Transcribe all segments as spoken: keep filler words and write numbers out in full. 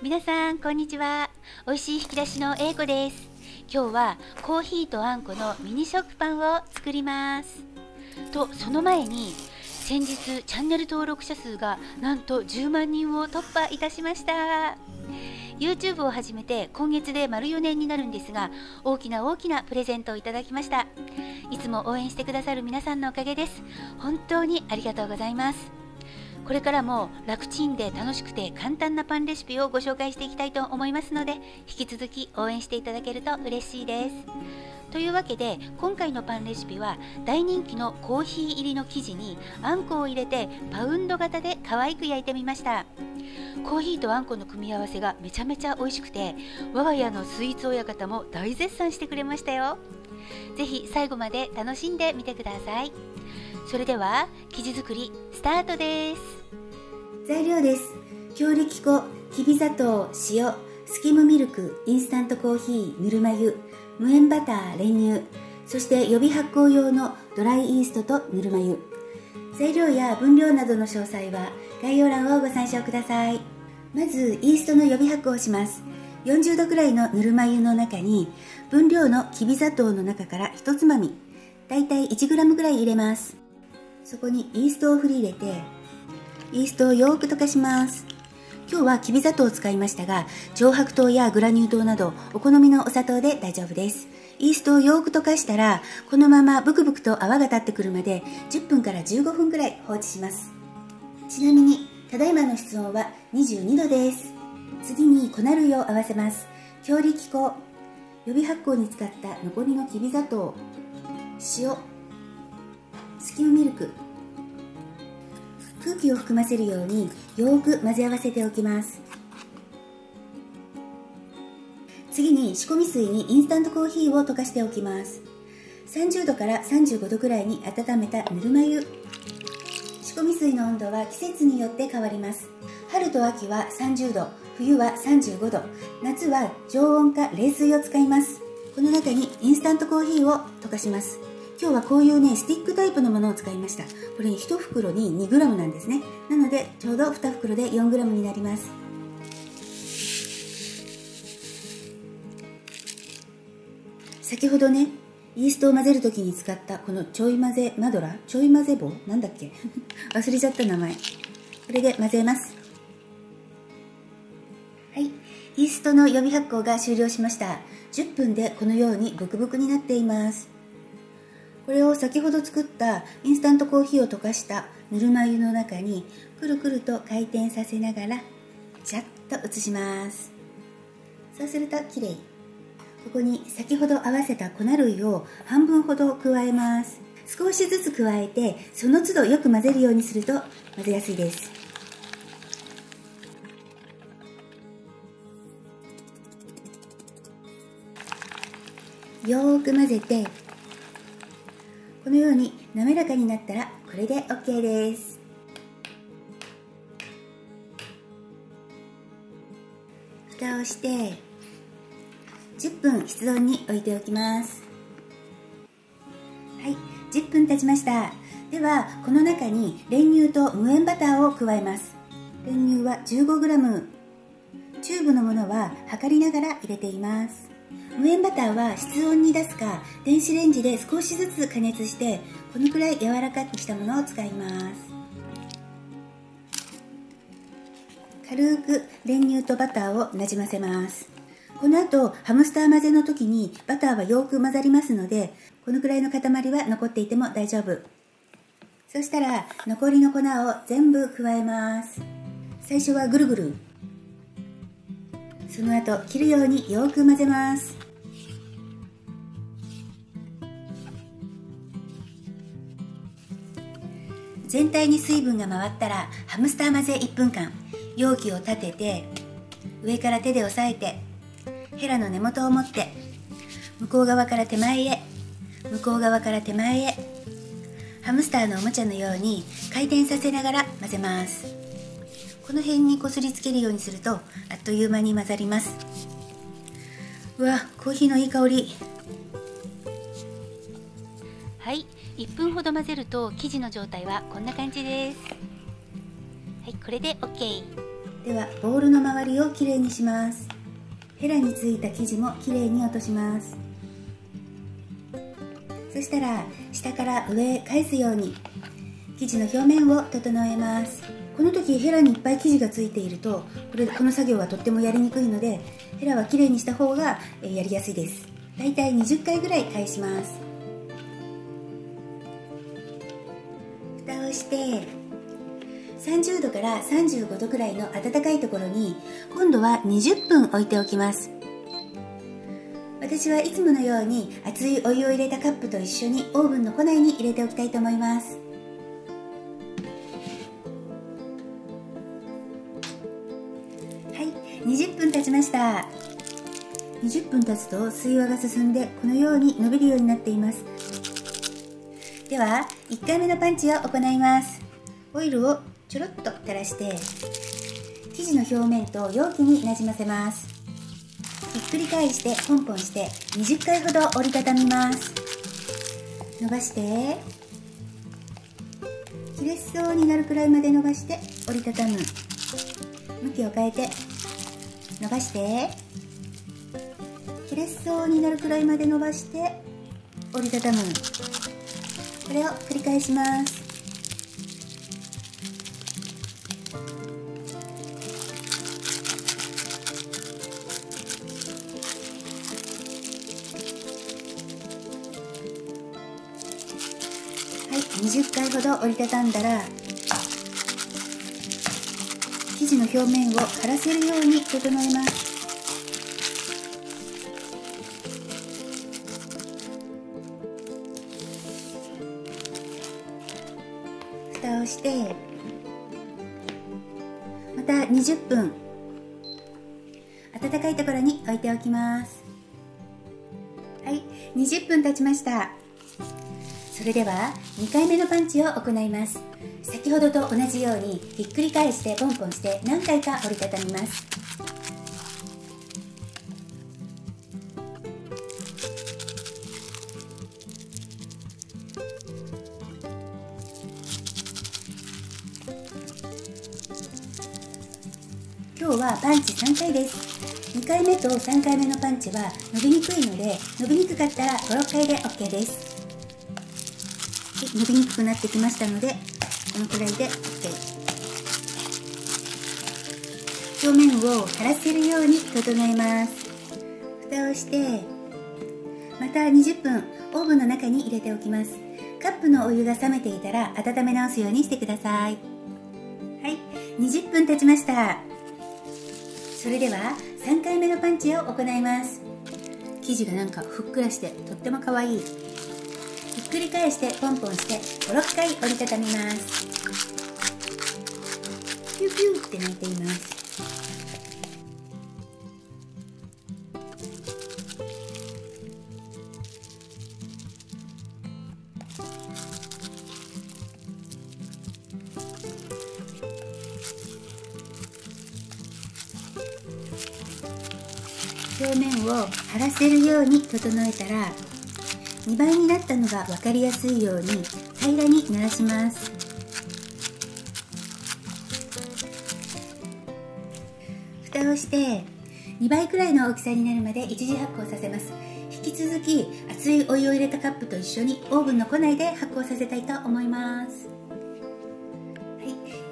皆さんこんにちは。美味しい引き出しの英子です。今日はコーヒーとあんこのミニ食パンを作ります。とその前に先日チャンネル登録者数がなんとじゅうまんにんを突破いたしました。YouTube を始めて今月で丸よねんになるんですが、大きな大きなプレゼントをいただきました。いつも応援してくださる皆さんのおかげです。本当にありがとうございます。これからも楽ちんで楽しくて簡単なパンレシピをご紹介していきたいと思いますので、引き続き応援していただけると嬉しいです。というわけで今回のパンレシピは大人気のコーヒー入りの生地にあんこを入れてパウンド型で可愛く焼いてみました。コーヒーとあんこの組み合わせがめちゃめちゃ美味しくて、我が家のスイーツ親方も大絶賛してくれましたよ。ぜひ最後まで楽しんでみてください。それでは生地作りスタートです。 材料です。強力粉、きび砂糖、塩、スキムミルク、インスタントコーヒー、ぬるま湯、無塩バター、練乳、そして予備発酵用のドライイーストとぬるま湯。材料や分量などの詳細は概要欄をご参照ください。まずイーストの予備発酵をします。よんじゅうどくらいのぬるま湯の中に分量のきび砂糖の中からひとつまみ、だいたいいちグラムぐらい入れます。そこにイーストを振り入れて、イーストをよく溶かします。今日はきび砂糖を使いましたが、上白糖やグラニュー糖などお好みのお砂糖で大丈夫です。イーストをよく溶かしたら、このままブクブクと泡が立ってくるまでじゅっぷんからじゅうごふんぐらい放置します。ちなみにただいまの室温はにじゅうにどです。次に粉類を合わせます。強力粉、予備発酵に使った残りのきび砂糖、塩、スキムミルク、空気を含ませるようによく混ぜ合わせておきます。次に仕込み水にインスタントコーヒーを溶かしておきます。さんじゅうどからさんじゅうごどくらいに温めたぬるま湯。仕込み水の温度は季節によって変わります。春と秋はさんじゅうど、冬はさんじゅうごど、夏は常温か冷水を使います。この中にインスタントコーヒーを溶かします。今日はこういうね、スティックタイプのものを使いました。これいち袋ににグラムなんですね。なのでちょうどに袋でよんグラムになります。先ほどね、イーストを混ぜるときに使ったこのちょい混ぜマドラちょい混ぜ棒なんだっけ忘れちゃった名前。これで混ぜます。はい、イーストの予備発酵が終了しました。じゅっぷんでこのようにブクブクになっています。これを先ほど作ったインスタントコーヒーを溶かしたぬるま湯の中にくるくると回転させながらジャッと移します。そうするときれい。ここに先ほど合わせた粉類を半分ほど加えます。少しずつ加えてその都度よく混ぜるようにすると混ぜやすいです。よーく混ぜて、このように滑らかになったらこれで OK です。蓋をしてじゅっぷん室温に置いておきます。はい、じゅっぷん経ちました。ではこの中に練乳と無塩バターを加えます。練乳は じゅうごグラム、チューブのものは測りながら入れています。無塩バターは室温に出すか電子レンジで少しずつ加熱してこのくらい柔らかくしたものを使います。軽く練乳とバターをなじませます。この後ハムスター混ぜの時にバターはよく混ざりますので、このくらいの塊は残っていても大丈夫。そしたら残りの粉を全部加えます。最初はぐるぐる、その後切るようによく混ぜます。全体に水分が回ったらハムスター混ぜいっぷんかん、容器を立てて上から手で押さえてヘラの根元を持って向こう側から手前へ、向こう側から手前へ、ハムスターのおもちゃのように回転させながら混ぜます。この辺にこすりつけるようにするとあっという間に混ざります。うわ、コーヒーのいい香り。 はい、いっぷんほど混ぜると生地の状態はこんな感じです。はい、これで OK。 ではボウルの周りをきれいにします。ヘラについた生地もきれいに落とします。そしたら下から上へ返すように生地の表面を整えます。この時ヘラにいっぱい生地がついているとこれこの作業がとってもやりにくいので、ヘラはきれいにした方がやりやすいです。だいたいにじゅっかいぐらい返します。蓋をしてさんじゅうどからさんじゅうごどくらいの温かいところに今度はにじゅっぷん置いておきます。私はいつものように熱いお湯を入れたカップと一緒にオーブンの庫内に入れておきたいと思います。はい、にじゅっぷん経ちました。にじゅっぷん経つと水話が進んでこのように伸びるようになっています。ではいっかいめのパンチを行います。オイルをちょろっと垂らして生地の表面と容器になじませます。ひっくり返してポンポンしてにじゅっかいほど折りたたみます。伸ばして切れそうになるくらいまで伸ばして折りたたむ。向きを変えて伸ばして切れそうになるくらいまで伸ばして折りたたむ。これを繰り返します。はい、にじゅっかいほど折りたたんだら生地の表面を張らせるように整えます。蓋をしてまたにじゅっぷん温かいところに置いておきます。はい、にじゅっぷん経ちました。それではにかいめのパンチを行います。先ほどと同じようにひっくり返してポンポンして何回か折りたたみます。今日はパンチさんかいです。にかいめとさんかいめのパンチは伸びにくいので、伸びにくかったらご、ろっかいで OK です。伸びにくくなってきましたのでこのくらいで OK。 表面を張らせるように整えます。蓋をしてまたにじゅっぷんオーブンの中に入れておきます。カップのお湯が冷めていたら温め直すようにしてください。はい、にじゅっぷん経ちました。それではさんかいめのパンチを行います。生地がなんかふっくらしてとっても可愛い。ひっくり返してポンポンしてご、ろっかい折りたたみます。ピューピューって鳴いています。表面を張らせるように整えたらにばいになったのが分かりやすいように平らにならします。蓋をしてにばいくらいの大きさになるまで一次発酵させます。引き続き熱いお湯を入れたカップと一緒にオーブンの庫内で発酵させたいと思います。はい、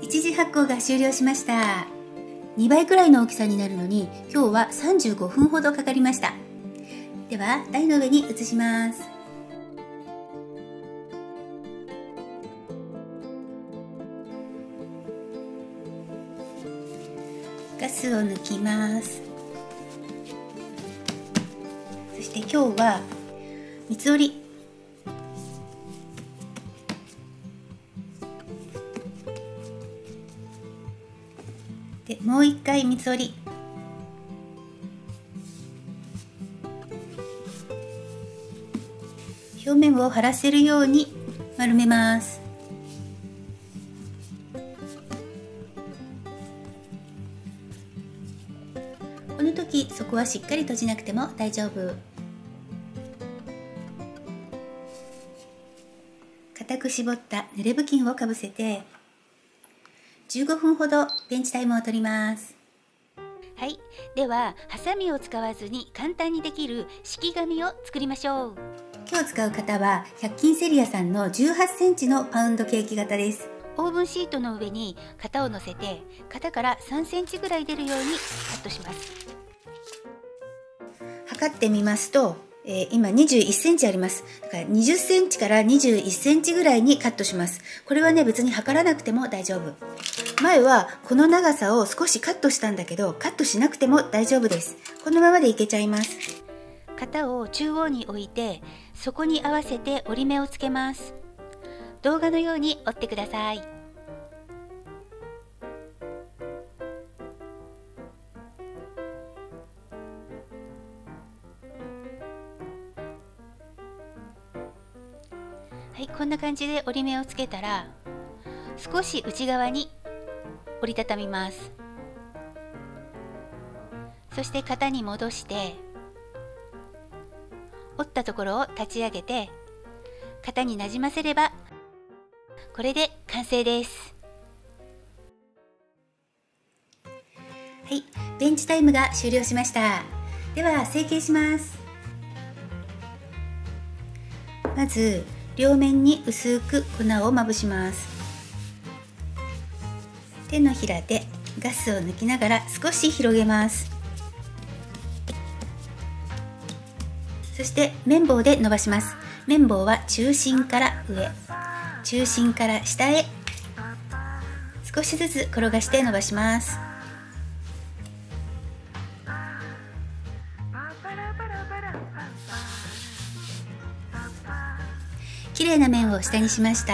一次発酵が終了しました。にばいくらいの大きさになるのに今日はさんじゅうごふんほどかかりました。では台の上に移します。ガスを抜きます。そして今日は三つ折りでもう一回三つ折り表面を張らせるように丸めます。この時底はしっかり閉じなくても大丈夫。固く絞った濡れ布巾をかぶせてじゅうごふんほどベンチタイムを取ります。 はい、ではハサミを使わずに簡単にできる敷き紙を作りましょう。 今日使う型はひゃく均セリアさんのじゅうはちセンチのパウンドケーキ型です。 オーブンシートの上に型を乗せて、型からさんセンチぐらい出るようにカットします。 測ってみますと、えー、今にじゅういっセンチあります。だからにじゅっセンチからにじゅういっセンチぐらいにカットします。これはね、別に測らなくても大丈夫。前はこの長さを少しカットしたんだけど、カットしなくても大丈夫です。このままでいけちゃいます。 型を中央に置いて、そこに合わせて折り目をつけます。動画のように折ってください。はい、こんな感じで折り目をつけたら、少し内側に折りたたみます。そして型に戻して、折ったところを立ち上げて型になじませればこれで完成です。 はい、ベンチタイムが終了しました。では成形します。まず両面に薄く粉をまぶします。手のひらでガスを抜きながら少し広げます。そして綿棒で伸ばします。綿棒は中心から上、中心から下へ少しずつ転がして伸ばします。きれいな面を下にしました。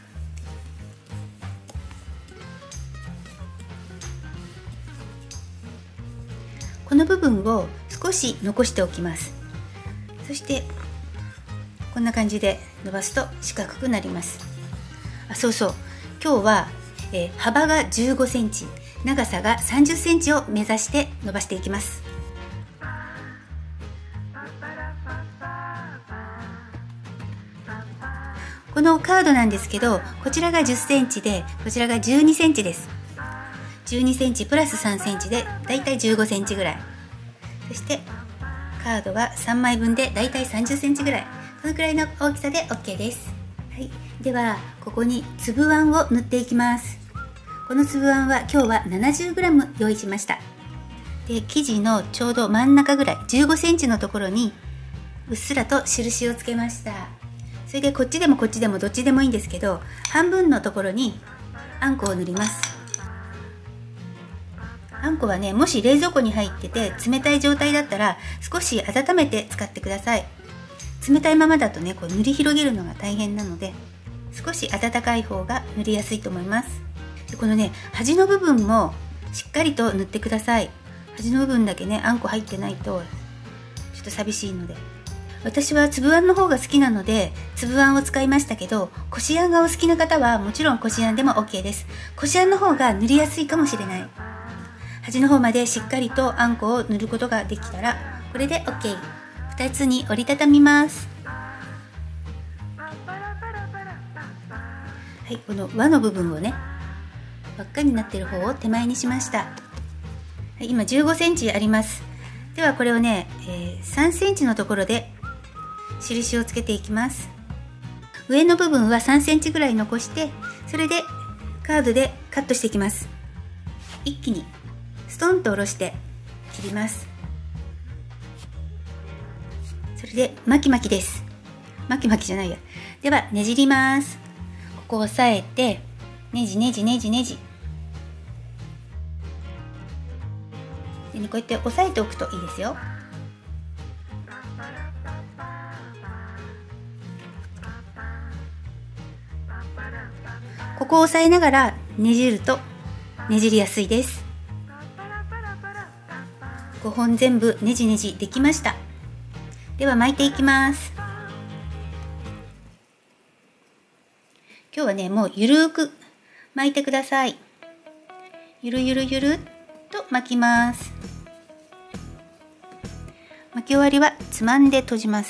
この部分を少し残しておきます。そしてこんな感じで伸ばすと四角くなります。あ、そうそう、今日は、えー、幅がじゅうごセンチ、長さがさんじゅっセンチを目指して伸ばしていきます。このカードなんですけど、こちらがじゅっセンチでこちらがじゅうにセンチです。じゅうにセンチプラスさんセンチでだいたいじゅうごセンチぐらい。そしてカードはさんまいぶんでだいたいさんじゅっセンチぐらい。このくらいの大きさで OK です。はい、ではここに粒あんを塗っていきます。この粒あんは今日は ななじゅうグラム 用意しました。で、生地のちょうど真ん中ぐらいじゅうごセンチのところにうっすらと印をつけました。それでこっちでもこっちでもどっちでもいいんですけど、半分のところにあんこを塗ります。あんこはね、もし冷蔵庫に入ってて冷たい状態だったら少し温めて使ってください。冷たいままだとね、こう塗り広げるのが大変なので、少し温かい方が塗りやすいと思います。で、このね、端の部分もしっかりと塗ってください。端の部分だけね、あんこ入ってないとちょっと寂しいので。私は粒あんの方が好きなので粒あんを使いましたけど、こしあんがお好きな方はもちろんこしあんでも OK です。こしあんの方が塗りやすいかもしれない。端の方までしっかりとあんこを塗ることができたらこれで OK。 ふたつに折りたたみます。はい、この輪の部分をね、輪っかになっている方を手前にしました。はい、今じゅうごセンチあります。ではこれをね、えー、さんセンチのところで印をつけていきます。上の部分はさんセンチぐらい残して、それでカードでカットしていきます。一気にストンと下ろして切ります。それで巻き巻きです。巻き巻きじゃないや。ではねじります。ここを押さえてねじねじねじねじで、ね、こうやって押さえておくといいですよ。ここを押さえながらねじるとねじりやすいです。ごほん全部ねじねじできました。では巻いていきます。今日はね、もうゆるーく巻いてください。ゆるゆるゆるっと巻きます。巻き終わりはつまんで閉じます。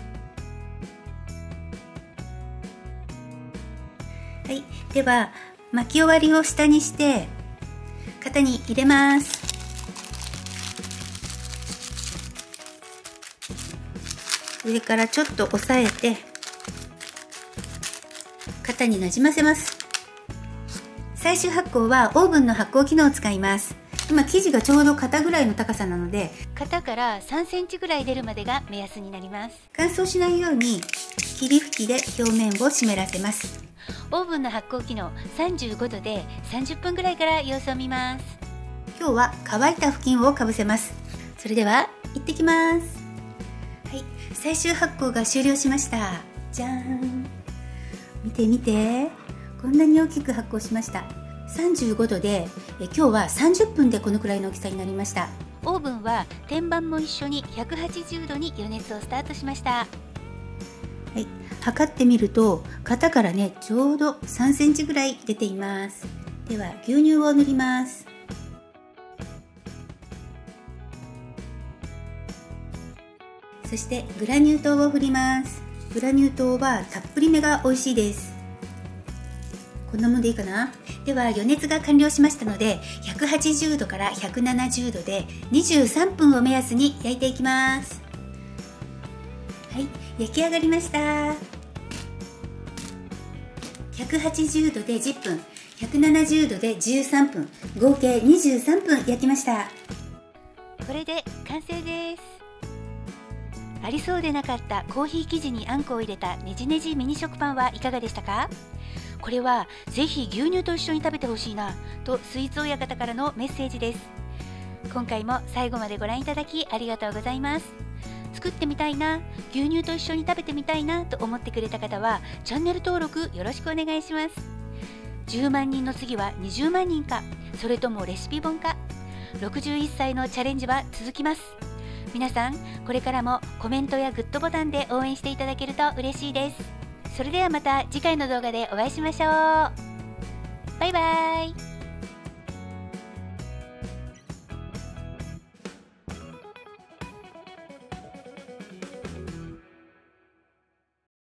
はい、では巻き終わりを下にして型に入れます。上からちょっと押さえて型になじませます。最終発酵はオーブンの発酵機能を使います。今生地がちょうど肩ぐらいの高さなので、 型からさんセンチぐらい出るまでが目安になります。 乾燥しないように霧吹きで表面を湿らせます。 オーブンの発酵機能さんじゅうごどでさんじゅっぷんぐらいから様子を見ます。 今日は乾いた布巾をかぶせます。それでは行ってきます。はい、最終発酵が終了しました。じゃーん、見て見て、こんなに大きく発酵しました。さんじゅうごどでえ今日はさんじゅっぷんでこのくらいの大きさになりました。 オーブンは天板も一緒にひゃくはちじゅうどに予熱をスタートしました。 はい、測ってみると型からねちょうどさんセンチぐらい出ています。では牛乳を塗ります。そしてグラニュー糖を振ります。グラニュー糖はたっぷりめが美味しいです。こんなもんでいいかな。では予熱が完了しましたのでひゃくはちじゅうどからひゃくななじゅうどでにじゅうさんぷんを目安に焼いていきます。はい、焼き上がりました。ひゃくはちじゅうどでじゅっぷん、ひゃくななじゅうどでじゅうさんぷん、合計にじゅうさんぷん焼きました。 これで完成です。ありそうでなかったコーヒー生地にあんこを入れたねじねじミニ食パンはいかがでしたか？これはぜひ牛乳と一緒に食べてほしいなとスイーツ親方からのメッセージです。今回も最後までご覧いただきありがとうございます。作ってみたいな、牛乳と一緒に食べてみたいなと思ってくれた方はチャンネル登録よろしくお願いします。じゅうまんにんの次はにじゅうまんにんか、それともレシピ本か。ろくじゅういっさいのチャレンジは続きます。皆さんこれからもコメントやグッドボタンで応援していただけると嬉しいです。それではまた次回の動画でお会いしましょう。バイバイ。